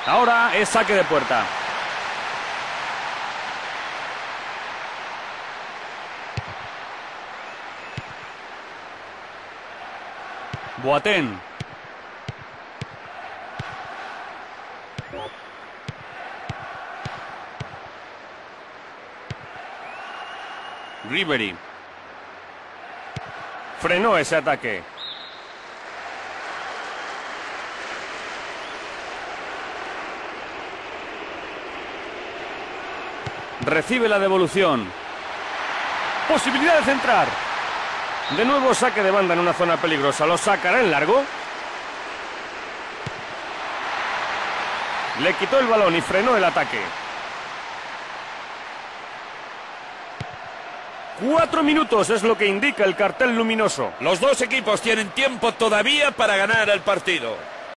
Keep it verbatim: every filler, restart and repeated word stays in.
Ahora es saque de puerta. Boateng. Ribery. Frenó ese ataque. Recibe la devolución. Posibilidad de centrar. De nuevo saque de banda en una zona peligrosa. Lo sacará en largo. Le quitó el balón y frenó el ataque. Cuatro minutos es lo que indica el cartel luminoso. Los dos equipos tienen tiempo todavía para ganar el partido.